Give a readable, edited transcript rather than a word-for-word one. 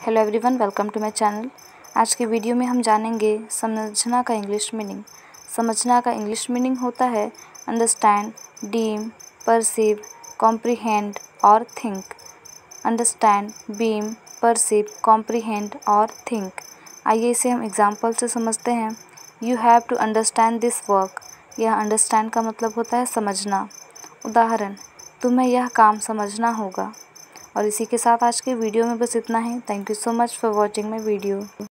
Hello everyone, welcome to my channel. आज के video में हम जानेंगे समझना का इंग्लिश मीनिंग। समझना का इंग्लिश मीनिंग होता है अंडरस्टैंड, डीम, परसीव, कॉम्प्रीहेंड और think. Understand, beam, perceive, comprehend और थिंक। आइए इसे हम एग्जाम्पल से समझते हैं। You have to understand this work. यह अंडरस्टैंड का मतलब होता है समझना। उदाहरण, तुम्हें यह काम समझना होगा। और इसी के साथ आज के वीडियो में बस इतना ही। Thank you so much for watching my video.